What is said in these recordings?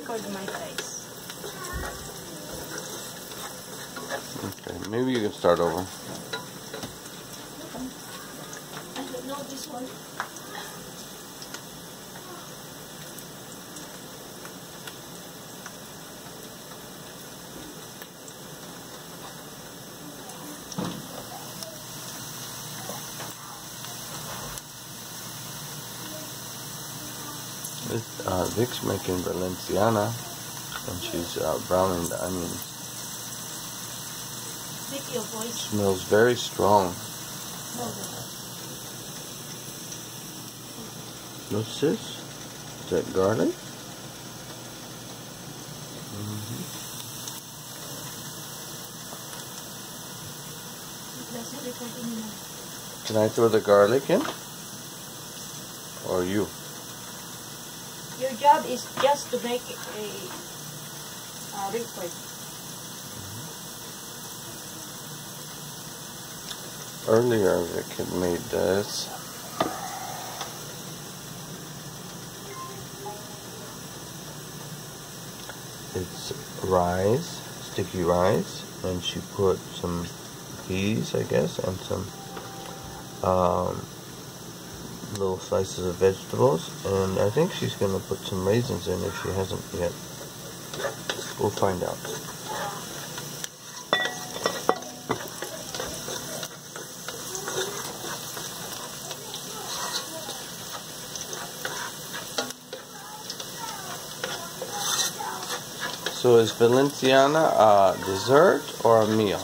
record my face. Okay, maybe you can start over. I don't know this one. Vic's making Valenciana, and she's browning the onions. Vic, your voice. Smells very strong. What's this? Is that garlic? Can I throw the garlic in? Or you? Your job is just to make a record. Earlier Vic had made this. It's rice, sticky rice, and she put some peas, I guess, and some little slices of vegetables, and I think she's going to put some raisins in if she hasn't yet. We'll find out. So is Valenciana a dessert or a meal?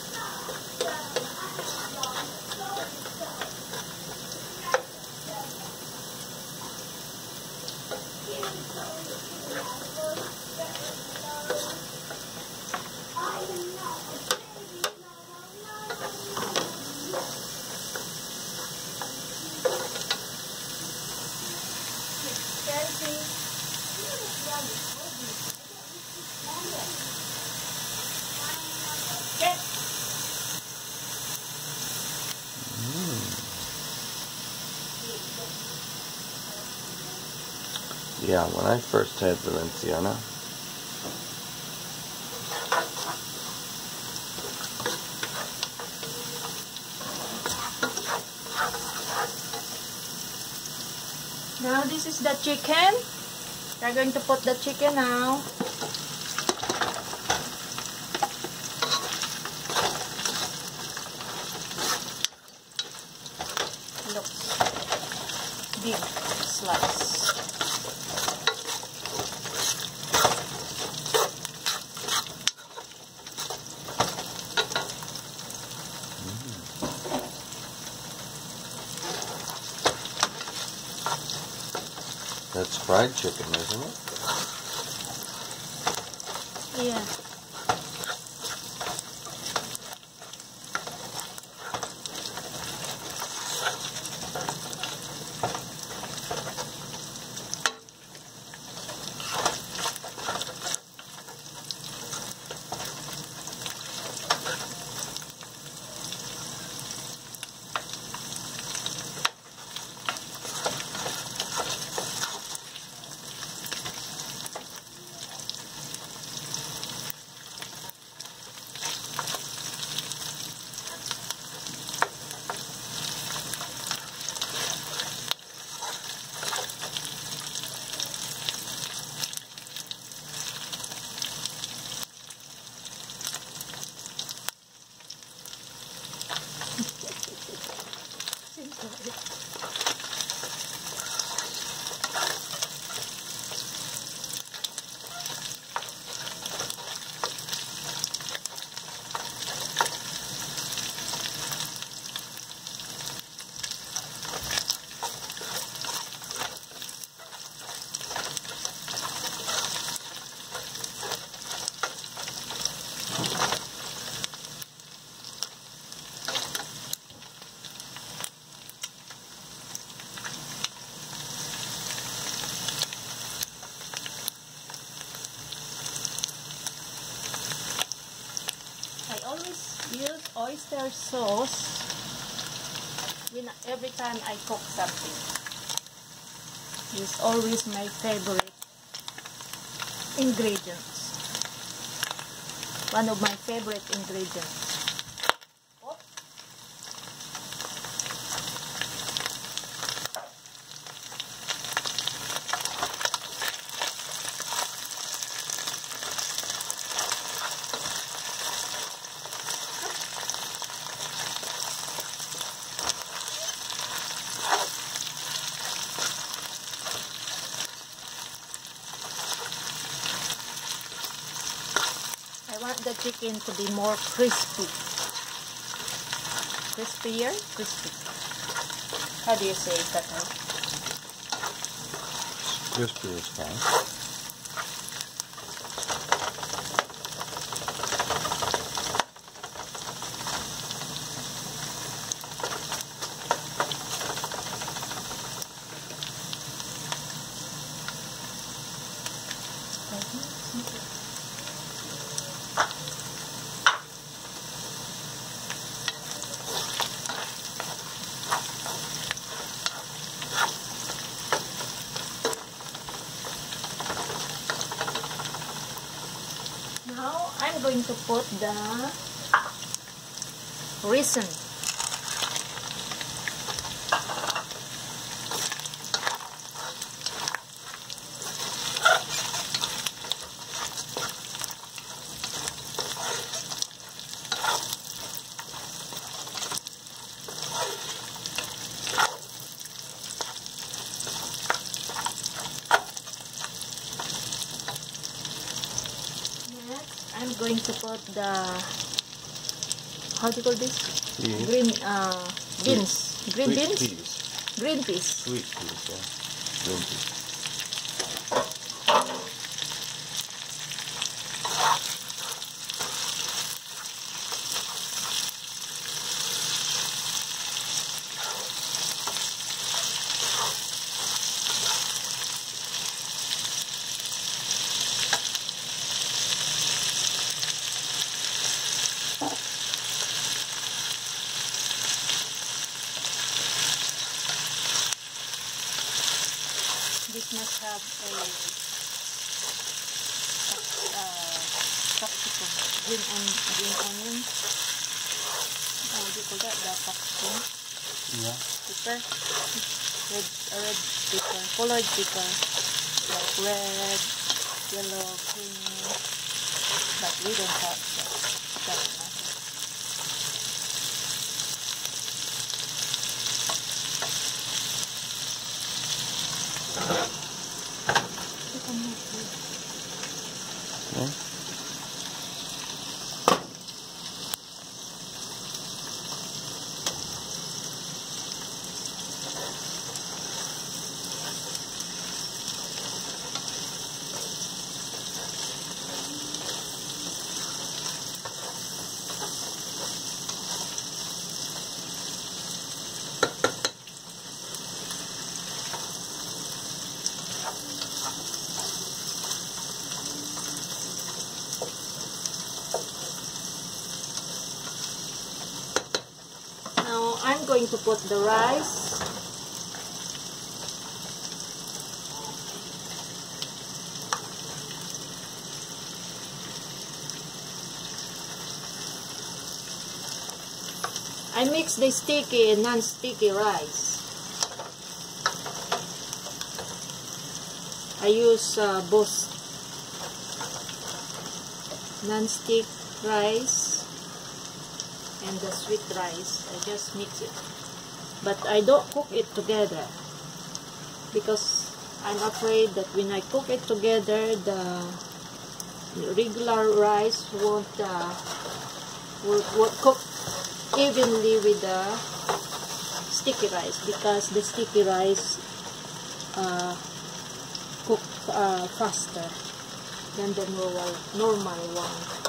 Yeah, when I first had Valenciana, now this is the chicken. We're going to put the chicken now. Looks big slice. that's fried chicken, isn't it? Yeah. Use oyster sauce every time I cook something. It's always my favorite. ingredients. One of my favorite ingredients. Oh. I want the chicken to be more crispy. Crispier? Crispy. How do you say it that way? Crispy is fine. Now I'm going to put the raisin. I'm going to put the, how do you call this? Peas. Green beans. Green Sweet beans? peas. Green peas. Sweet peas, yeah. Green peas. This must have a capsicum, green onion. How do you call that? The capsicum. Yeah. Pepper. Red pepper. Colored pepper. Like red, yellow, green. But we don't have that. Doesn't matter. Yeah. Now I'm going to put the rice. I mix the sticky and non-sticky rice. I use both non-stick rice and the sweet rice. I just mix it, but I don't cook it together because I'm afraid that when I cook it together, the regular rice won't cook evenly with the sticky rice, because the sticky rice cook faster than the normal one.